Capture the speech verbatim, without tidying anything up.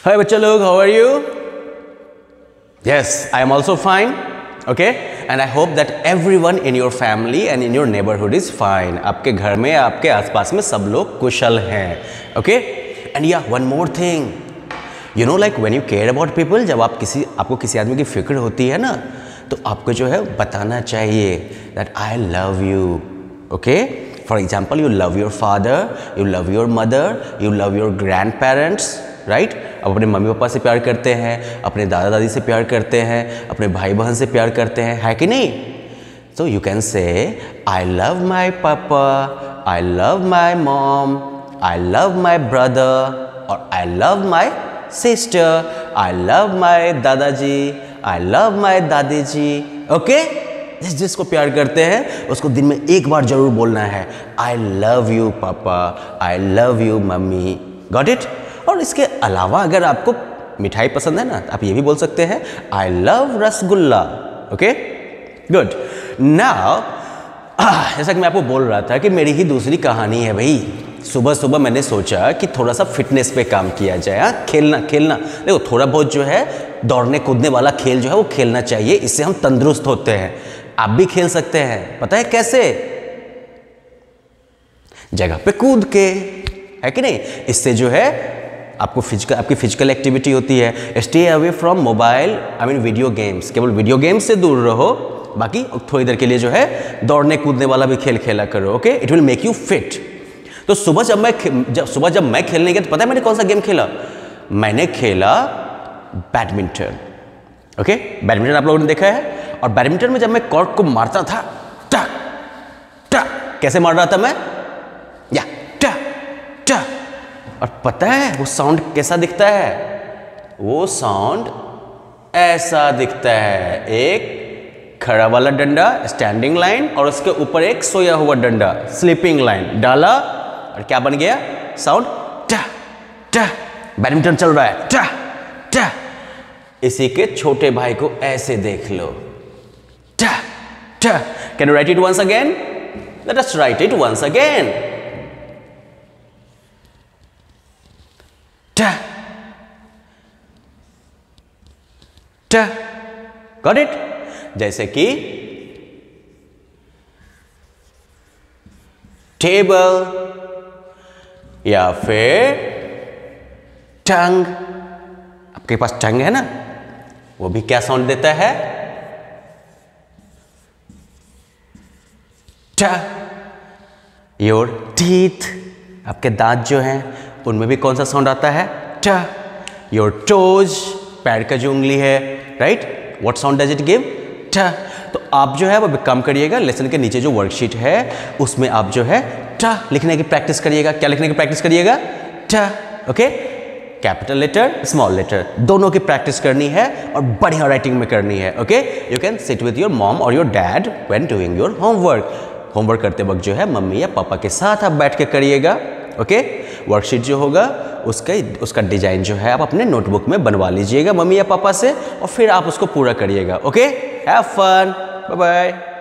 हाय बच्चा लोग, how are you? Yes, I am also fine. Okay, and I hope that everyone in your family and in your neighbourhood is fine. आपके घर में, आपके आसपास में सब लोग कुशल हैं. Okay, and yeah one more thing, you know like when you care about people, जब आप किसी आपको किसी आदमी की फिक्र होती है ना, तो आपको जो है बताना चाहिए that I love you. Okay, for example, you love your father, you love your mother, you love your grandparents, right? अब अपने मम्मी पापा से प्यार करते हैं, अपने दादा दादी से प्यार करते हैं, अपने भाई बहन से प्यार करते हैं, है कि नहीं? So you can say, I love my papa, I love my mom, I love my brother, or I love my sister, I love my दादाजी, I love my दादी जी. ओके, जिस जिसको प्यार करते हैं उसको दिन में एक बार जरूर बोलना है, I love you पापा, I love you mummy. Got it? और इसके अलावा अगर आपको मिठाई पसंद है ना, आप ये भी बोल सकते हैं, I love rasgulla. Okay, good. Now जैसा कि मैं आपको बोल रहा था कि मेरी ही दूसरी कहानी है भाई. सुबह सुबह मैंने सोचा कि थोड़ा सा फिटनेस पे काम किया जाए. हाँ, खेलना खेलना देखो, थोड़ा बहुत जो है दौड़ने कूदने वाला खेल जो है वो खेलना चाहिए. इससे हम तंदुरुस्त होते हैं. आप भी खेल सकते हैं. पता है कैसे? जगह पे कूद के, है कि नहीं? इससे जो है आपको फिजिकल आपकी फिजिकल एक्टिविटी होती है. Stay away from mobile, I mean video games. केवल वीडियो गेम्स से दूर रहो, बाकी थोड़ी देर के लिए जो है दौड़ने कूदने वाला भी खेल खेला करो. Okay, it will make you fit. तो सुबह जब मैं जब सुबह जब मैं खेलने गया तो पता है मैंने कौन सा गेम खेला? मैंने खेला बैडमिंटन. ओके, बैडमिंटन आप लोगों ने देखा है. और बैडमिंटन में जब मैं कॉर्क को मारता था, टक टक, कैसे मार रहा था मैं? या टक टक. और पता है वो साउंड कैसा दिखता है? वो साउंड ऐसा दिखता है. एक खड़ा वाला डंडा, स्टैंडिंग लाइन, और उसके ऊपर एक सोया हुआ डंडा, स्लीपिंग लाइन डाला, और क्या बन गया? साउंड टा टा. बैडमिंटन चल रहा है, टा टा. इसी के छोटे भाई को ऐसे देख लो, ta ta. Can you write it once again? Let us write it once again. Ta ta. Got it? जैसे कि टेबल या फिर टंग. आपके पास टंग है ना, वो भी क्या साउंड देता है? ट. योर टीथ, आपके दांत जो हैं उनमें भी कौन सा साउंड आता है? ट. योर टोज, पैर का जो उंगली है, right, what sound does it give? ट. तो आप जो है वो काम करिएगा, लेसन के नीचे जो वर्कशीट है उसमें आप जो है ट लिखने की प्रैक्टिस करिएगा. क्या लिखने की प्रैक्टिस करिएगा? ट. Okay, capital letter, small letter, दोनों की प्रैक्टिस करनी है और बढ़िया राइटिंग में करनी है. Okay, you can sit with your mom और your dad when doing your homework. Homework करते वक्त जो है मम्मी या पापा के साथ आप बैठ के करिएगा. ओके, वर्कशीट जो होगा उसका उसका डिजाइन जो है आप अपने नोटबुक में बनवा लीजिएगा मम्मी या पापा से, और फिर आप उसको पूरा करिएगा. Okay, have fun, bye bye.